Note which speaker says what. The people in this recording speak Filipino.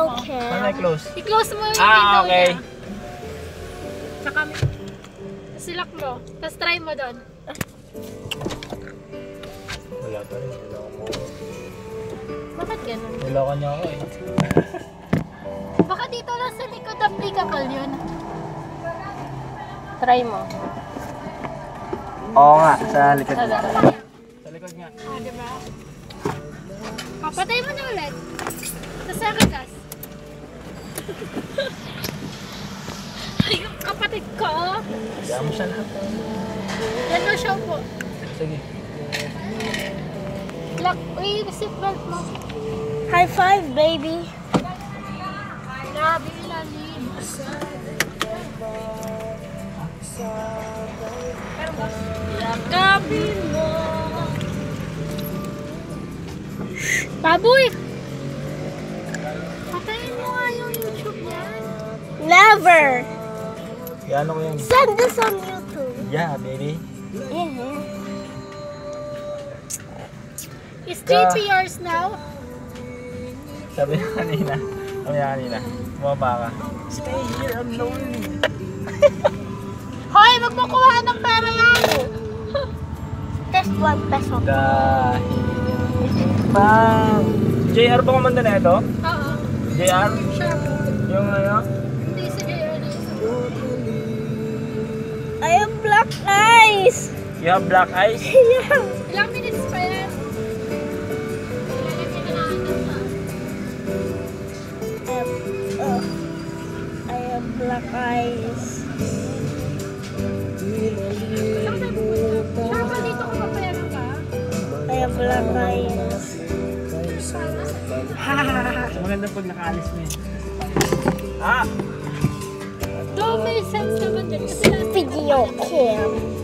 Speaker 1: Okay.
Speaker 2: Paano i-close?
Speaker 3: I-close mo yung
Speaker 2: Ah,
Speaker 3: window
Speaker 2: okay.
Speaker 3: niya. Tsaka, silock mo. Tapos try mo doon.
Speaker 2: Wala pa rin. Niloko mo.
Speaker 3: Bakit ganun?
Speaker 2: Niloko niya ako eh.
Speaker 3: Baka dito lang sa likod applicable yun. Try mo.
Speaker 2: Oo nga, sa likod
Speaker 3: Sa
Speaker 2: niya.
Speaker 3: likod.
Speaker 2: Sa likod niya.
Speaker 3: Ah, diba? Papatay mo na ulit. Tapos sa kagas. Ay, yung kapatid ko.
Speaker 2: Kaya mo siya na.
Speaker 3: Yan mo siya po.
Speaker 2: Sige.
Speaker 3: Lock. Uy, seatbelt mo.
Speaker 1: High five, baby.
Speaker 3: Grabe ilalim.
Speaker 1: Yakapin mo.
Speaker 3: Baboy! Patayin mo nga yung YouTube yan.
Speaker 1: Never.
Speaker 2: Yan ako yung...
Speaker 1: Send this on YouTube.
Speaker 2: Yeah, baby.
Speaker 3: Is 3 years now?
Speaker 2: Sabi niya kanina. Bumaba ka. Stay here, I'm lonely.
Speaker 3: Hoy, wag mo kuha ng pera yan!
Speaker 1: Just 1 peso.
Speaker 2: Dahil... Bang! JR ba kumanda na ito?
Speaker 3: Oo.
Speaker 2: JR?
Speaker 3: Sure.
Speaker 2: Yung ano?
Speaker 3: Hindi sa JR na isa.
Speaker 1: I have black eyes.
Speaker 2: You have black eyes?
Speaker 1: Yeah.
Speaker 3: Ilang minutes pa yan?
Speaker 1: I have black eyes.
Speaker 3: Saan tayo pupunta? Sure ba dito ka papayagan ka?
Speaker 1: I have black eyes.
Speaker 2: Maganda pag nakaalis mo yun. Ah!
Speaker 3: Though may sense naman din kasi
Speaker 1: Video cam.